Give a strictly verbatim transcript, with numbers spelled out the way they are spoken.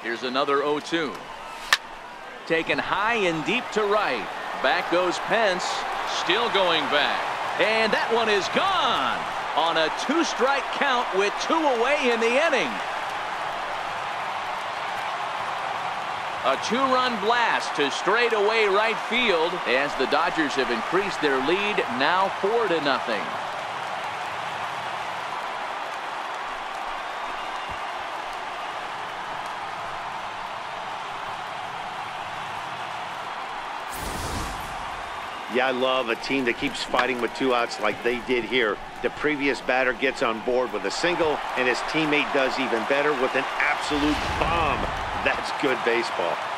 Here's another oh two. Taken high and deep to right. Back goes Pence. Still going back. And that one is gone on a two-strike count with two away in the inning. A two-run blast to straightaway right field as the Dodgers have increased their lead now four to nothing. Yeah, I love a team that keeps fighting with two outs like they did here. The previous batter gets on board with a single, and his teammate does even better with an absolute bomb. That's good baseball.